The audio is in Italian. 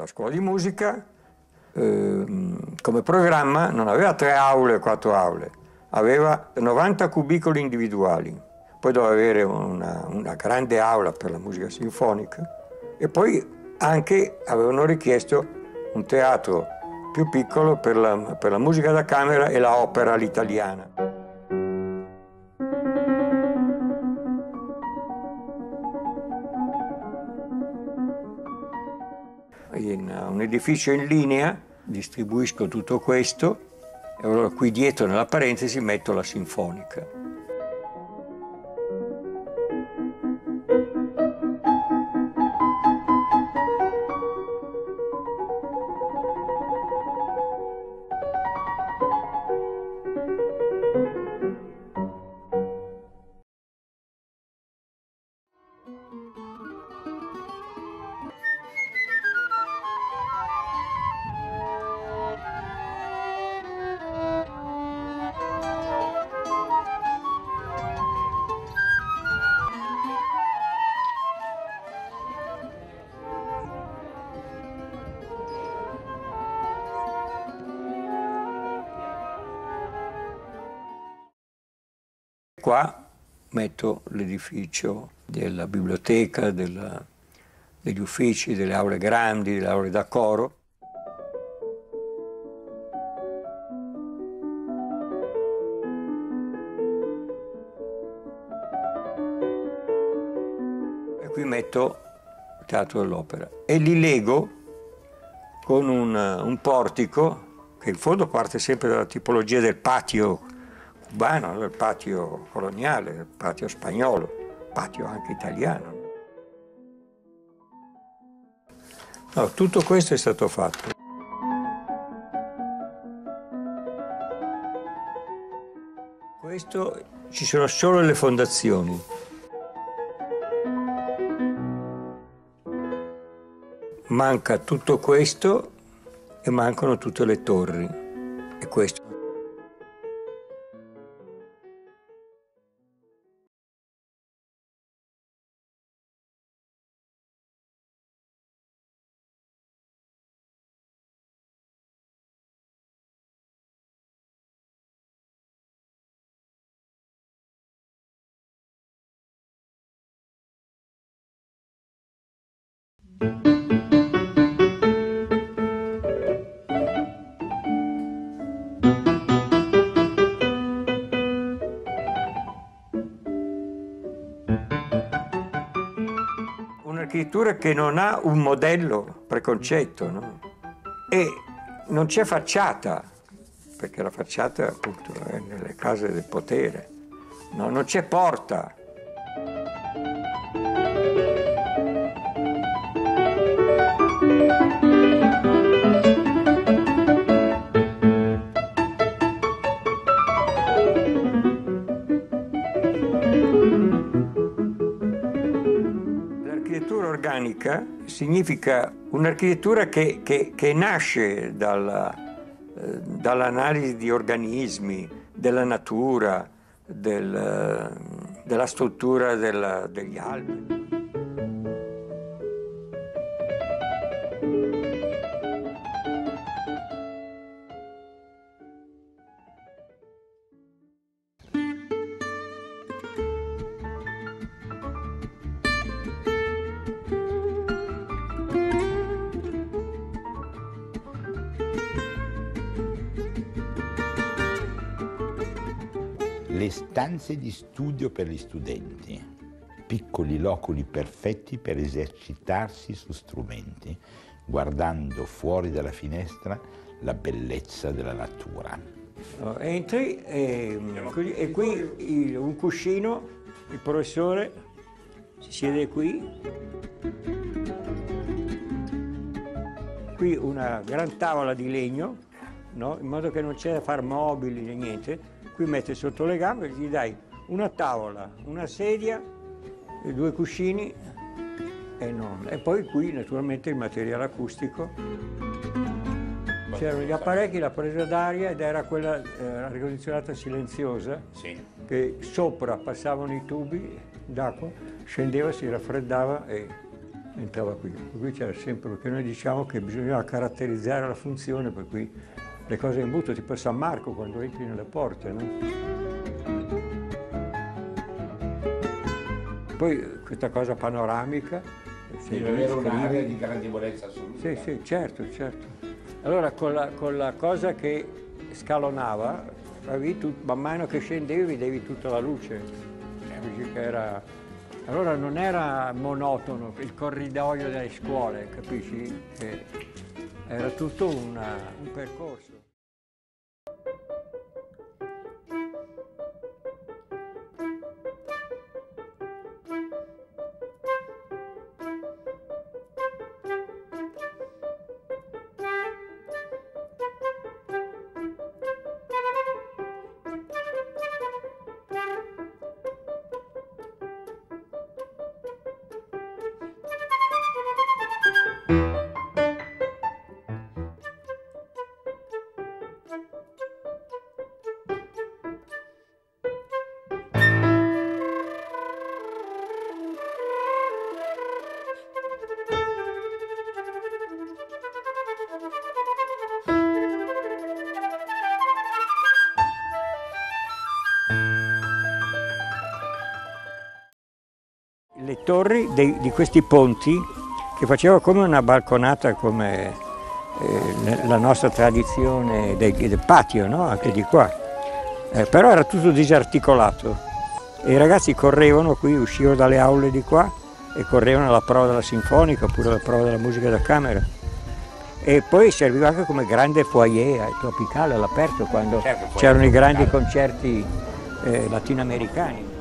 la scuola di musica, come programma non aveva 3 aule o 4 aule, aveva 90 cubicoli individuali, poi doveva avere una grande aula per la musica sinfonica e poi anche avevano richiesto un teatro più piccolo per la musica da camera e la opera all'italiana. In un edificio in linea distribuisco tutto questo e allora qui dietro nella parentesi metto la sinfonica. Qua metto l'edificio della biblioteca, degli uffici, delle aule grandi, delle aule da coro. E qui metto il Teatro dell'Opera. E li lego con un portico che in fondo parte sempre dalla tipologia del patio cubano, del patio coloniale, del patio spagnolo, patio anche italiano. No, tutto questo è stato fatto. Questo ci sono solo le fondazioni. Manca tutto questo e mancano tutte le torri. E questo. Un'architettura che non ha un modello preconcetto, no? E non c'è facciata, perché la facciata appunto è nelle case del potere, no? Non c'è porta. L'architettura organica significa un'architettura che nasce dall'analisi di organismi, della natura, della struttura degli alberi. Le stanze di studio per gli studenti, piccoli loculi perfetti per esercitarsi su strumenti, guardando fuori dalla finestra la bellezza della natura. Entri e qui un cuscino, il professore si siede qui. Qui una gran tavola di legno, no? In modo che non c'è da fare mobili né niente. Qui metti sotto le gambe, gli dai una tavola, una sedia, e 2 cuscini e poi qui naturalmente il materiale acustico. C'erano gli apparecchi, la presa d'aria ed era quella aria condizionata silenziosa, sì, che sopra passavano i tubi d'acqua, scendeva, si raffreddava e entrava qui. Qui c'era sempre, perché noi diciamo che bisognava caratterizzare la funzione, per cui le cose in butto, tipo San Marco quando entri nelle porte, no? Poi questa cosa panoramica. Non era un'area di grandevolezza assoluta. Sì, sì, certo, certo. Allora con la cosa che scalonava, man mano che scendevi vedevi tutta la luce. Che allora non era monotono il corridoio delle scuole, capisci? Che era tutto un percorso. Le torri di questi ponti che faceva come una balconata, come la nostra tradizione del patio, no? Anche di qua, però era tutto disarticolato e i ragazzi correvano qui, uscivano dalle aule di qua e correvano alla prova della sinfonica oppure alla prova della musica da camera, e poi serviva anche come grande foyer tropicale all'aperto quando c'erano i grandi concerti latinoamericani.